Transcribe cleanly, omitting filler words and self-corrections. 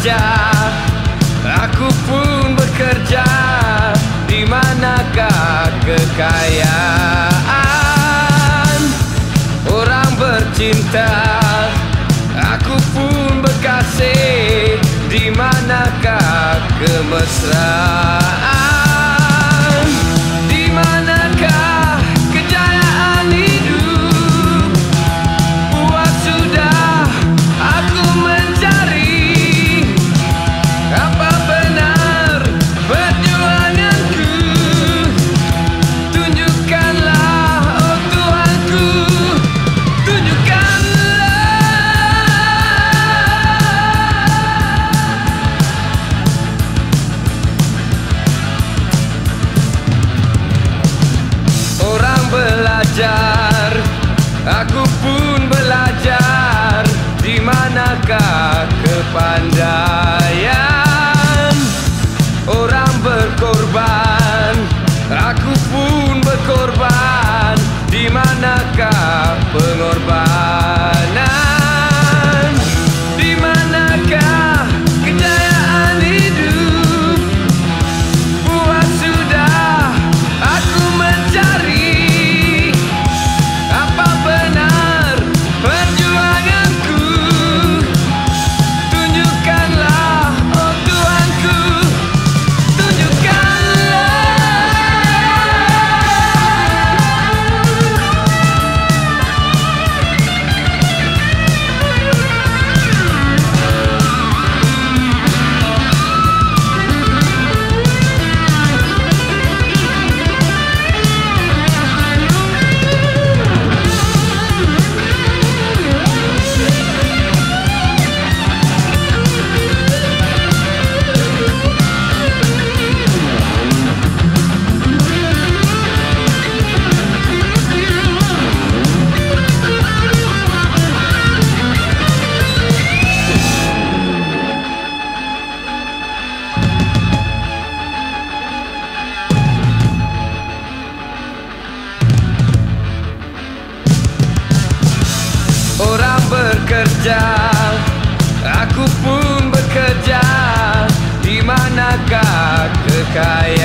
bekerja, aku pun bekerja. Di manakah kekayaan? Orang bercinta, aku pun berkasih. Di manakah kemesraan? Di manakah kejayaan hidup? Puas sudah aku mencari. Apa benar perjuanganku? Tunjukkanlah, oh Tuhanku, tunjukkanlah. Orang belajar, aku pun belajar. Di manakah kepandaian? Orang berkorban, aku pun berkorban. Di manakah pengorbanan? Di manakah kejayaan hidup? Puas sudah aku mencari. Apa benar perjuanganku? Tunjukkanlah, oh Tuhanku, tunjukkanlah. Orang bekerja, aku pun bekerja. Di manakah kekayaan?